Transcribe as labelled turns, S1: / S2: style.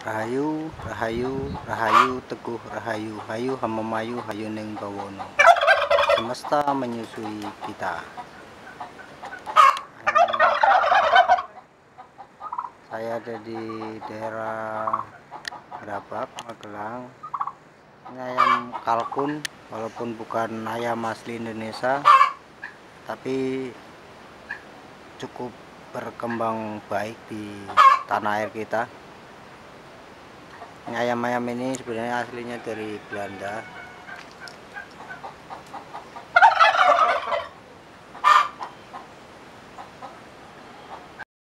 S1: Rahayu, rahayu, rahayu, teguh rahayu, hayu hamamayu, hayu ning bawono. Semesta menyusui kita. Saya ada di daerah Gerabak, Magelang. Ini ayam kalkun, walaupun bukan ayam asli Indonesia, tapi cukup berkembang baik di tanah air kita. Ayam-ayam ini sebenarnya aslinya dari Belanda.